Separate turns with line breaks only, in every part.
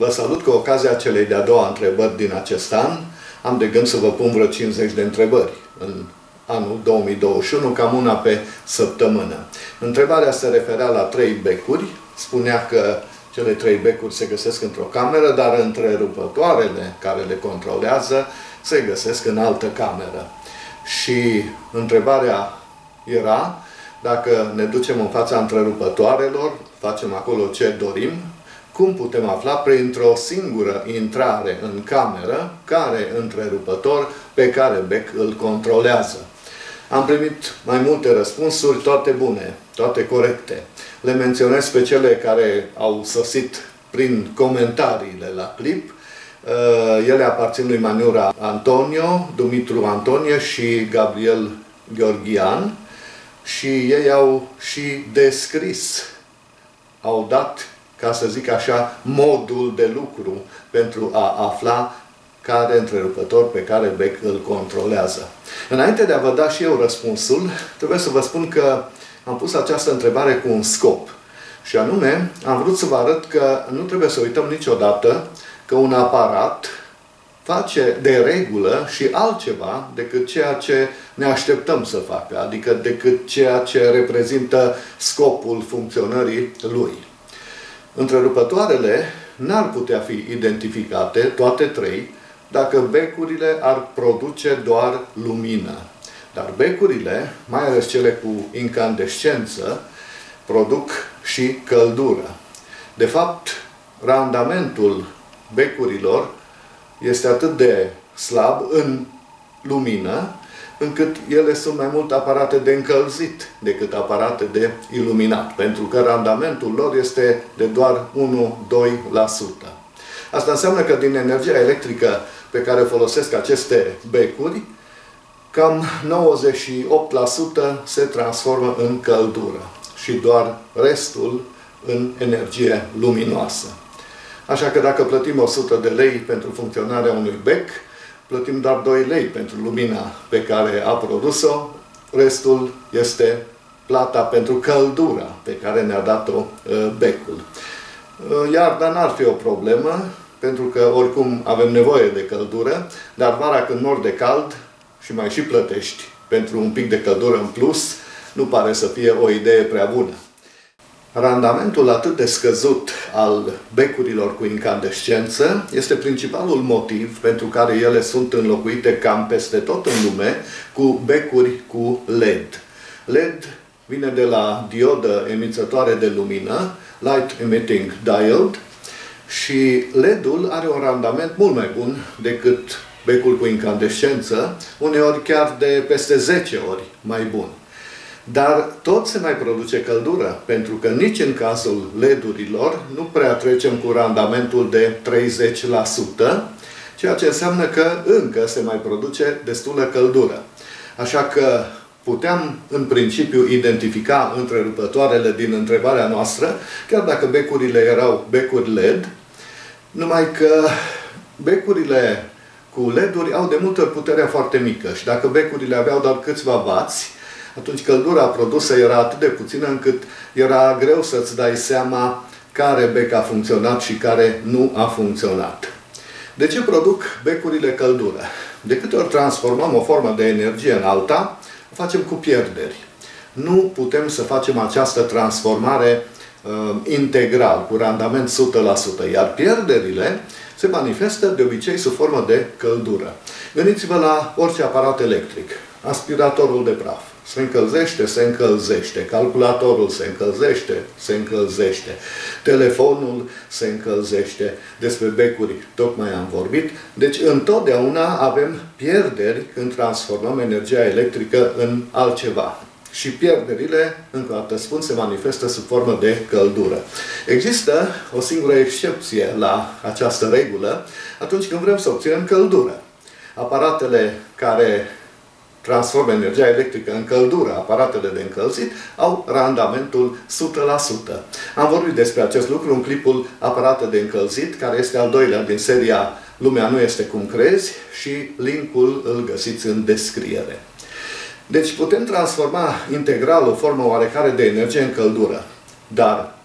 Vă salut cu ocazia celei de-a doua întrebări din acest an. Am de gând să vă pun vreo 50 de întrebări în anul 2021, cam una pe săptămână. Întrebarea se referea la 3 becuri. Spunea că cele 3 becuri se găsesc într-o cameră, dar întrerupătoarele care le controlează se găsesc în altă cameră. Și întrebarea era dacă ne ducem în fața întrerupătoarelor, facem acolo ce dorim, cum putem afla printr-o singură intrare în cameră care întrerupător pe care bec îl controlează. Am primit mai multe răspunsuri, toate bune, toate corecte. Le menționez pe cele care au sosit prin comentariile la clip. Ele aparțin lui Maniura Antonio, Dumitru Antonie și Gabriel Gheorghian și ei au și descris, au dat, ca să zic așa, modul de lucru pentru a afla care întrerupător pe care bec îl controlează. Înainte de a vă da și eu răspunsul, trebuie să vă spun că am pus această întrebare cu un scop. Și anume, am vrut să vă arăt că nu trebuie să uităm niciodată că un aparat face de regulă și altceva decât ceea ce ne așteptăm să facă, adică decât ceea ce reprezintă scopul funcționării lui. Întrerupătoarele n-ar putea fi identificate, toate 3, dacă becurile ar produce doar lumină. Dar becurile, mai ales cele cu incandescență, produc și căldură. De fapt, randamentul becurilor este atât de slab în lumină, încât ele sunt mai mult aparate de încălzit decât aparate de iluminat, pentru că randamentul lor este de doar 1-2%. Asta înseamnă că din energia electrică pe care o folosesc aceste becuri, cam 98% se transformă în căldură și doar restul în energie luminoasă. Așa că dacă plătim 100 de lei pentru funcționarea unui bec, plătim doar 2 lei pentru lumina pe care a produs-o, restul este plata pentru căldura pe care ne-a dat-o becul. Iarna n-ar fi o problemă, pentru că oricum avem nevoie de căldură, dar vara când mor de cald și mai și plătești pentru un pic de căldură în plus, nu pare să fie o idee prea bună. Randamentul atât de scăzut al becurilor cu incandescență este principalul motiv pentru care ele sunt înlocuite cam peste tot în lume cu becuri cu LED. LED vine de la diodă emițătoare de lumină, Light Emitting Diode, și LED-ul are un randament mult mai bun decât becul cu incandescență, uneori chiar de peste 10 ori mai bun. Dar tot se mai produce căldură, pentru că nici în cazul LED-urilor nu prea trecem cu randamentul de 30%, ceea ce înseamnă că încă se mai produce destulă căldură. Așa că puteam, în principiu, identifica întrerupătoarele din întrebarea noastră, chiar dacă becurile erau becuri LED, numai că becurile cu LED-uri au de multe ori puterea foarte mică și dacă becurile aveau doar câțiva wați, atunci căldura produsă era atât de puțină încât era greu să-ți dai seama care bec a funcționat și care nu a funcționat. De ce produc becurile căldură? De câte ori transformăm o formă de energie în alta, o facem cu pierderi. Nu putem să facem această transformare integral, cu randament 100%, iar pierderile se manifestă de obicei sub formă de căldură. Gândiți-vă la orice aparat electric. Aspiratorul de praf. Se încălzește, se încălzește. Calculatorul se încălzește, se încălzește. Telefonul se încălzește. Despre becuri tocmai am vorbit. Deci întotdeauna avem pierderi când transformăm energia electrică în altceva. Și pierderile, încă o dată spun, se manifestă sub formă de căldură. Există o singură excepție la această regulă atunci când vrem să obținem căldură. Aparatele care transformă energia electrică în căldură, aparatele de încălzit, au randamentul 100%. Am vorbit despre acest lucru în clipul Aparate de încălzit, care este al doilea din seria Lumea nu este cum crezi și linkul îl găsiți în descriere. Deci putem transforma integral o formă oarecare de energie în căldură, dar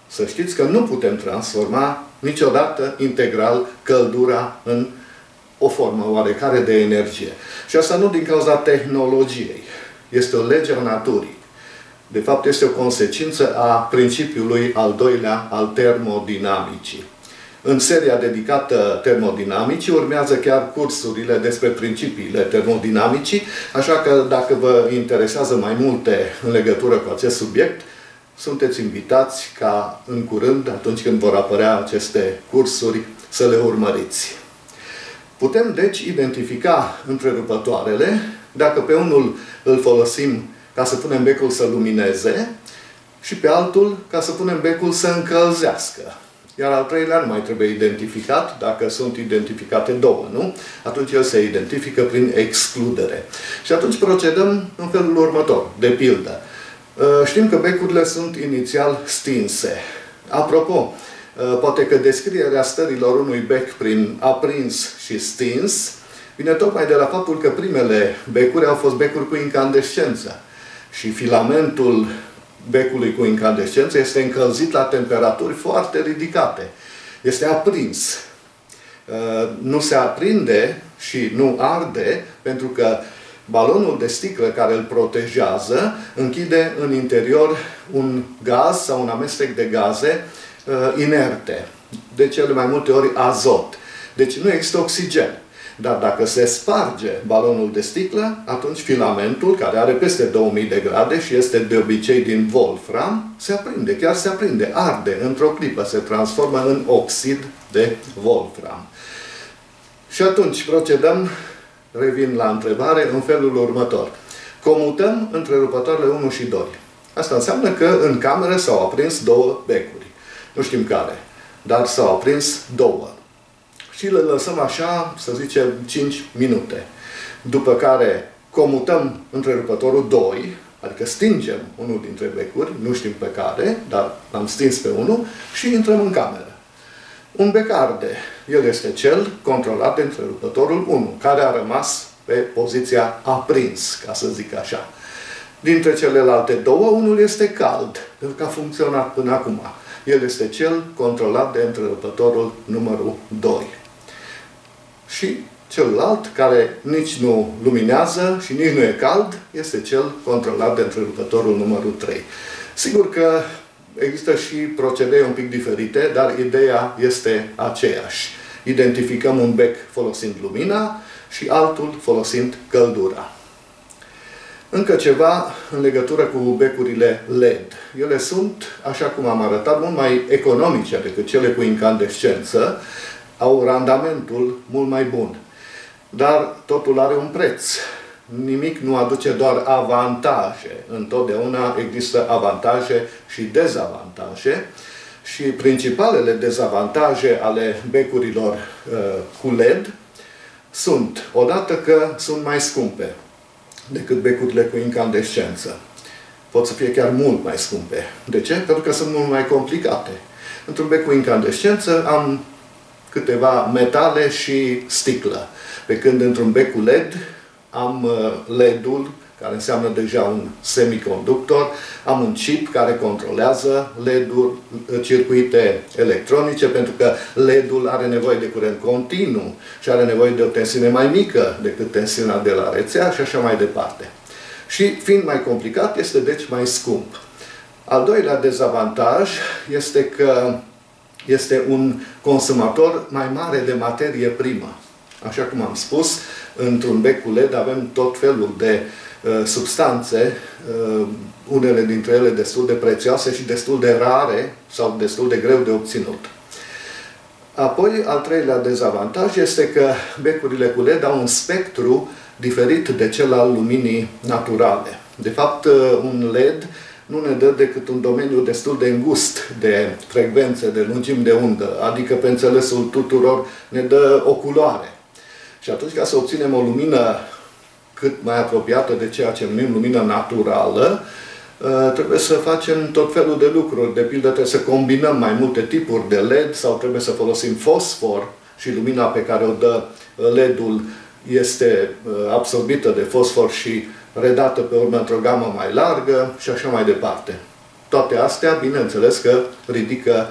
să știți că nu putem transforma niciodată integral căldura în o formă oarecare de energie. Și asta nu din cauza tehnologiei. Este o lege a naturii. De fapt, este o consecință a principiului al doilea al termodinamicii. În seria dedicată termodinamicii urmează chiar cursurile despre principiile termodinamicii, așa că dacă vă interesează mai multe în legătură cu acest subiect, sunteți invitați ca în curând, atunci când vor apărea aceste cursuri, să le urmăriți. Putem, deci, identifica întrerupătoarele dacă pe unul îl folosim ca să punem becul să lumineze și pe altul ca să punem becul să încălzească. Iar al treilea nu mai trebuie identificat, dacă sunt identificate două, nu? Atunci el se identifică prin excludere. Și atunci procedăm în felul următor. De pildă, știm că becurile sunt inițial stinse. Apropo, poate că descrierea stărilor unui bec prin aprins și stins vine tocmai de la faptul că primele becuri au fost becuri cu incandescență. Și filamentul becului cu incandescență este încălzit la temperaturi foarte ridicate. Este aprins. Nu se aprinde și nu arde pentru că balonul de sticlă care îl protejează închide în interior un gaz sau un amestec de gaze inerte. De cele mai multe ori azot. Deci nu există oxigen. Dar dacă se sparge balonul de sticlă, atunci filamentul, care are peste 2000 de grade și este de obicei din wolfram, se aprinde, chiar se aprinde, arde într-o clipă, se transformă în oxid de wolfram. Și atunci procedăm, revin la întrebare, în felul următor. Comutăm întrerupătoarele 1 și 2. Asta înseamnă că în cameră s-au aprins două becuri. Nu știm care, dar s-au aprins două. Și le lăsăm așa, să zicem, 5 minute. După care comutăm întrerupătorul 2, adică stingem unul dintre becuri, nu știm pe care, dar l-am stins pe unul, și intrăm în cameră. Un bec arde. El este cel controlat de întrerupătorul 1, care a rămas pe poziția aprins, ca să zic așa. Dintre celelalte două, unul este cald, pentru că a funcționat până acum. El este cel controlat de întrerupătorul numărul 2. Și celălalt, care nici nu luminează și nici nu e cald, este cel controlat de întrerupătorul numărul 3. Sigur că există și procedee un pic diferite, dar ideea este aceeași. Identificăm un bec folosind lumina și altul folosind căldura. Încă ceva în legătură cu becurile LED. Ele sunt, așa cum am arătat, mult mai economice decât cele cu incandescență, au randamentul mult mai bun. Dar totul are un preț. Nimic nu aduce doar avantaje. Întotdeauna există avantaje și dezavantaje. Și principalele dezavantaje ale becurilor cu LED sunt, odată că sunt mai scumpe decât becurile cu incandescență. Pot să fie chiar mult mai scumpe. De ce? Pentru că sunt mult mai complicate. Într-un bec cu incandescență am câteva metale și sticlă. Pe când într-un bec cu LED am LED-ul, care înseamnă deja un semiconductor, am un chip care controlează LED-ul, circuite electronice, pentru că LED-ul are nevoie de curent continuu și are nevoie de o tensiune mai mică decât tensiunea de la rețea și așa mai departe. Și fiind mai complicat, este deci mai scump. Al doilea dezavantaj este că este un consumator mai mare de materie primă. Așa cum am spus, într-un bec cu LED avem tot felul de substanțe, unele dintre ele destul de prețioase și destul de rare sau destul de greu de obținut. Apoi, al treilea dezavantaj este că becurile cu LED au un spectru diferit de cel al luminii naturale. De fapt, un LED nu ne dă decât un domeniu destul de îngust de frecvențe, de lungimi de undă, adică pe înțelesul tuturor ne dă o culoare. Și atunci, ca să obținem o lumină cât mai apropiată de ceea ce numim lumină naturală, trebuie să facem tot felul de lucruri. De pildă, trebuie să combinăm mai multe tipuri de LED sau trebuie să folosim fosfor și lumina pe care o dă LED-ul este absorbită de fosfor și redată pe urmă într-o gamă mai largă și așa mai departe. toate astea, bineînțeles că ridică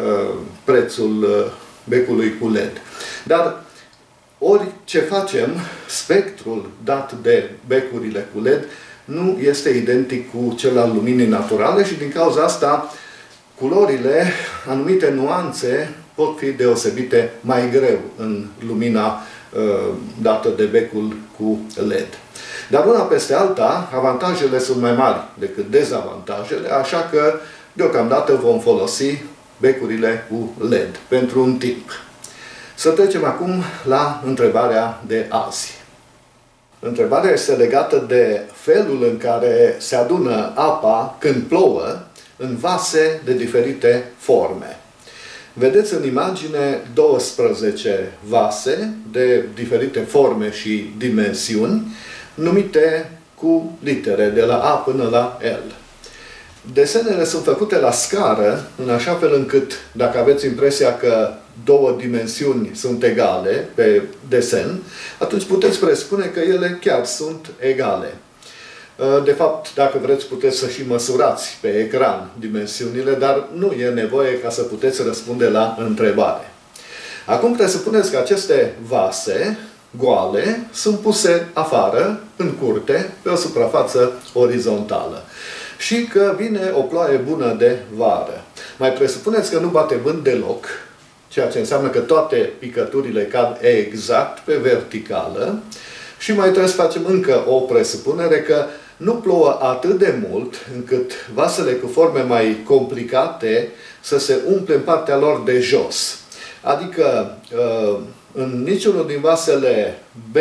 prețul becului cu LED. Dar orice facem, spectrul dat de becurile cu LED nu este identic cu cel al luminii naturale și din cauza asta culorile, anumite nuanțe pot fi deosebite mai greu în lumina dată de becul cu LED. Dar una peste alta, avantajele sunt mai mari decât dezavantajele, așa că deocamdată vom folosi becurile cu LED pentru un timp. Să trecem acum la întrebarea de azi. Întrebarea este legată de felul în care se adună apa când plouă în vase de diferite forme. Vedeți în imagine 12 vase de diferite forme și dimensiuni, numite cu litere de la A până la L. Desenele sunt făcute la scară, în așa fel încât, dacă aveți impresia că două dimensiuni sunt egale pe desen, atunci puteți presupune că ele chiar sunt egale. De fapt, dacă vreți, puteți să și măsurați pe ecran dimensiunile, dar nu e nevoie ca să puteți răspunde la întrebare. Acum presupuneți că aceste vase goale sunt puse afară, în curte, pe o suprafață orizontală. Și că vine o ploaie bună de vară. Mai presupuneți că nu bate vânt deloc, ceea ce înseamnă că toate picăturile cad exact pe verticală. Și mai trebuie să facem încă o presupunere că nu plouă atât de mult încât vasele cu forme mai complicate să se umple în partea lor de jos. Adică în niciunul din vasele B,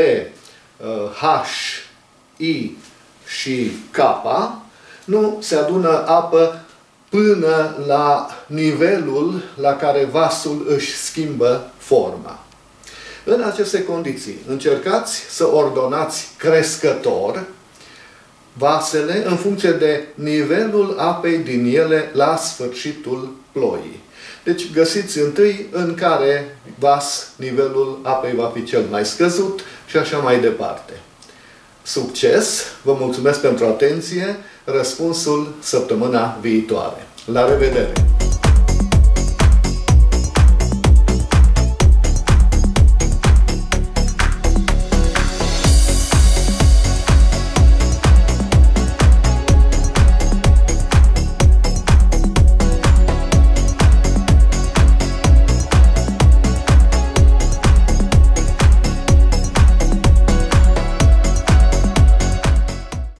H, I și K nu se adună apă până la nivelul la care vasul își schimbă forma. În aceste condiții, încercați să ordonați crescător vasele în funcție de nivelul apei din ele la sfârșitul ploii. Deci găsiți întâi în care vas nivelul apei va fi cel mai scăzut și așa mai departe. Succes! Vă mulțumesc pentru atenție! Răspunsul săptămâna viitoare. La revedere!